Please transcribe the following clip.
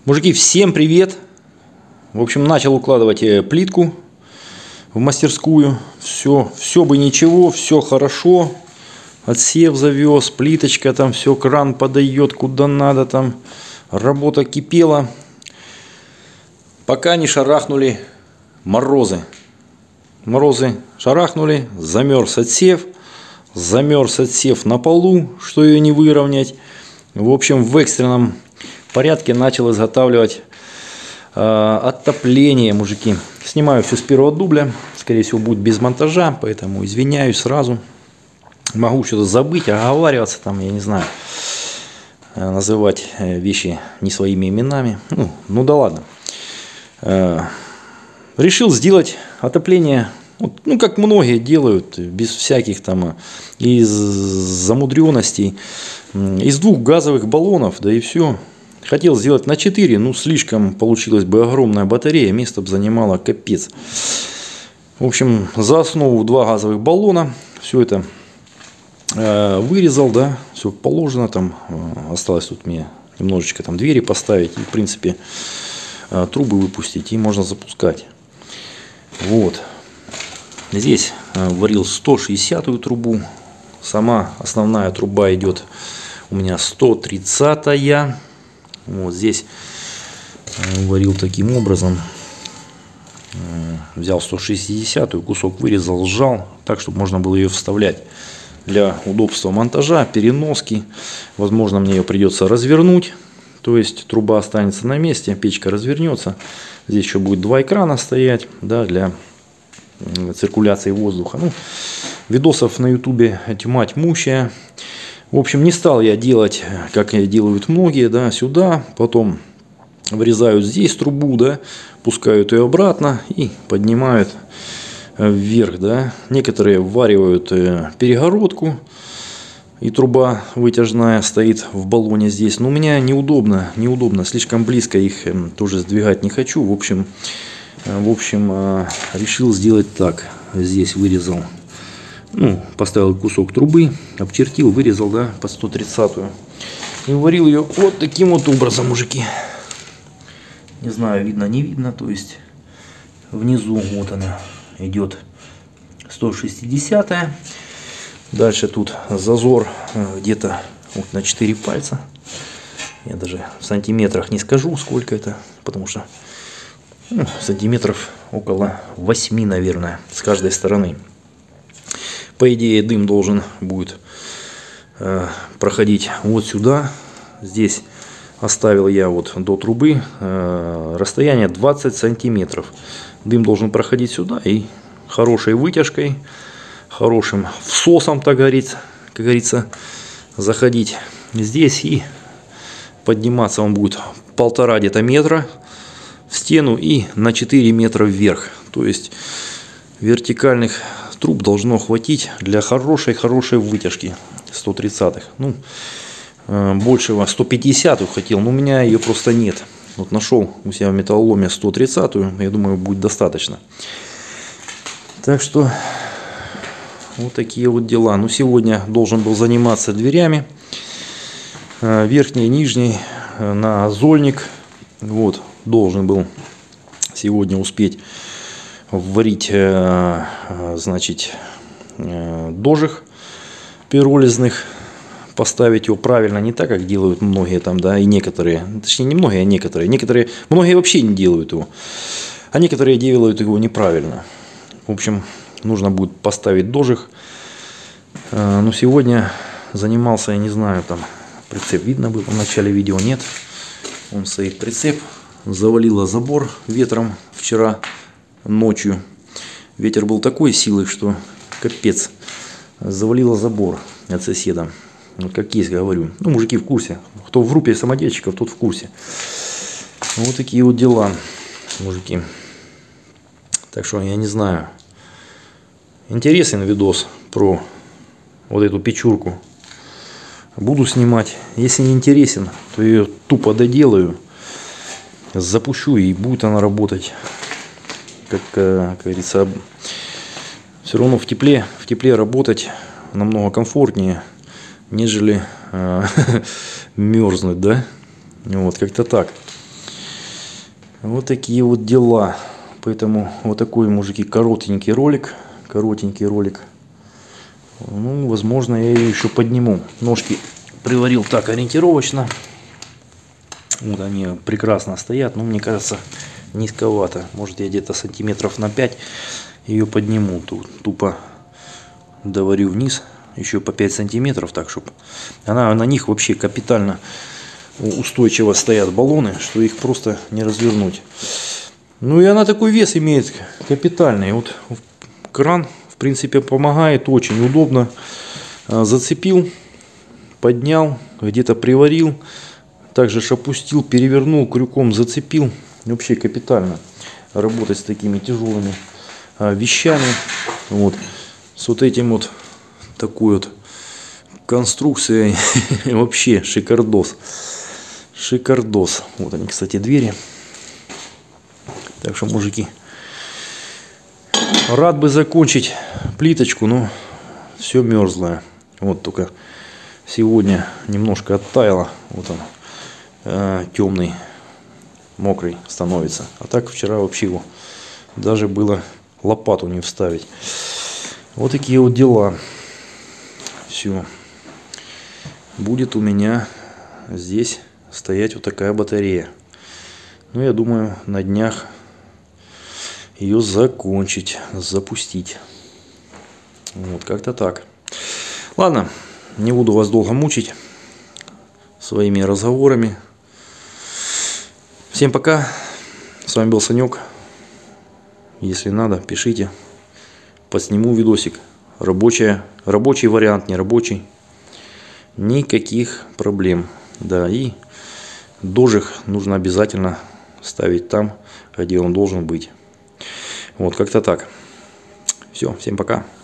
Мужики, всем привет! В общем, начал укладывать плитку в мастерскую. Все бы ничего, все хорошо. Отсев завез, плиточка там, все, кран подает куда надо там. Работа кипела. Пока не шарахнули морозы. Морозы шарахнули, замерз отсев. Замерз отсев на полу, что ее не выровнять. В общем, в экстренном порядке начал изготавливать отопление, мужики. Снимаю все с первого дубля. Скорее всего, будет без монтажа, поэтому извиняюсь сразу. Могу что-то забыть, оговариваться там, я не знаю, называть вещи не своими именами. Ну да ладно. Решил сделать отопление, ну как многие делают, без всяких там из замудренностей, из 2 газовых баллонов, да и все. Хотел сделать на 4, ну слишком получилась бы огромная батарея, место бы занимало капец. В общем, за основу 2 газовых баллона, все это вырезал, да, все положено, там осталось тут мне немножечко там двери поставить и в принципе трубы выпустить и можно запускать. Вот, здесь варил 160-ю трубу, сама основная труба идет у меня 130-я. Вот здесь варил таким образом. Взял 160-ю, кусок вырезал, сжал, так, чтобы можно было ее вставлять. Для удобства монтажа, переноски. Возможно, мне ее придется развернуть. То есть труба останется на месте, печка развернется. Здесь еще будет 2 экрана стоять, да, для циркуляции воздуха. Ну, видосов на ютубе тьма тьмущая. В общем, не стал я делать, как делают многие, да, сюда, потом врезают здесь трубу, да, пускают ее обратно и поднимают вверх, да. Некоторые вваривают перегородку, и труба вытяжная стоит в баллоне здесь. Но у меня неудобно, слишком близко их тоже сдвигать не хочу. В общем, решил сделать так. Здесь вырезал. Ну, поставил кусок трубы, обчертил, вырезал, да, под 130-ю. И варил ее вот таким вот образом, мужики. Не знаю, видно, не видно, то есть внизу вот она идет 160-я. Дальше тут зазор где-то вот на 4 пальца. Я даже в сантиметрах не скажу, сколько это, потому что сантиметров около 8, наверное, с каждой стороны. По идее, дым должен будет проходить вот сюда. Здесь оставил я вот до трубы расстояние 20 сантиметров. Дым должен проходить сюда и хорошей вытяжкой, хорошим всосом, так говорится, как говорится, заходить здесь и подниматься он будет 1,5 где-то метра в стену и на 4 метра вверх. То есть вертикальных труб должно хватить для хорошей вытяжки 130-х. Ну, большего 150-ю хотел, но у меня ее просто нет. Вот нашел у себя в металлоломе 130-ю, я думаю, будет достаточно. Так что вот такие вот дела. Ну, сегодня должен был заниматься дверями, верхней и нижней, на зольник. Вот, должен был сегодня успеть варить, значит, дожиг пиролизных, поставить его правильно, не так, как делают многие там, да, и некоторые, точнее не многие, а некоторые, многие вообще не делают его, а некоторые делают его неправильно. В общем, нужно будет поставить дожиг. Но сегодня занимался, я не знаю, там прицеп видно было в начале видео, нет, он стоит прицеп, завалило забор ветром вчера ночью. Ветер был такой силы, что капец, завалило забор от соседа. Вот как есть, говорю. Ну, мужики в курсе. Кто в группе самодельщиков, тот в курсе. Вот такие вот дела, мужики. Так что я не знаю. Интересный видос про вот эту печурку. Буду снимать. Если не интересен, то ее тупо доделаю, запущу и будет она работать. Как говорится, все равно в тепле работать намного комфортнее, нежели мерзнуть, да? Вот, как-то так. Вот такие вот дела. Поэтому вот такой, мужики, коротенький ролик. Ну, возможно, я ее еще подниму. Ножки приварил так ориентировочно. Вот они прекрасно стоят. Но мне кажется, низковато. Может, я где-то сантиметров на 5 ее подниму. Тут тупо доварю вниз. Еще по 5 сантиметров. Так, чтобы она на них вообще капитально устойчиво стоят баллоны, что их просто не развернуть. Ну и она такой вес имеет капитальный. Вот кран, в принципе, помогает, очень удобно. Зацепил, поднял, где-то приварил, также опустил, перевернул, крюком зацепил. Вообще капитально работать с такими тяжелыми вещами. Вот с вот этим вот такой вот конструкцией вообще шикардос. Шикардос. Вот они, кстати, двери. Так что, мужики, рад бы закончить плиточку, но все мерзлое. Вот только сегодня немножко оттаяло. Вот он, темный, мокрый становится. А так вчера вообще его даже было лопату не вставить. Вот такие вот дела. Все. Будет у меня здесь стоять вот такая батарея. Ну, я думаю, на днях ее закончить, запустить. Вот, как-то так. Ладно, не буду вас долго мучить своими разговорами. Всем пока. С вами был Санек. Если надо, пишите. Подсниму видосик. Рабочий вариант, не рабочий. Никаких проблем. Да, и дожик нужно обязательно ставить там, где он должен быть. Вот, как-то так. Все, всем пока.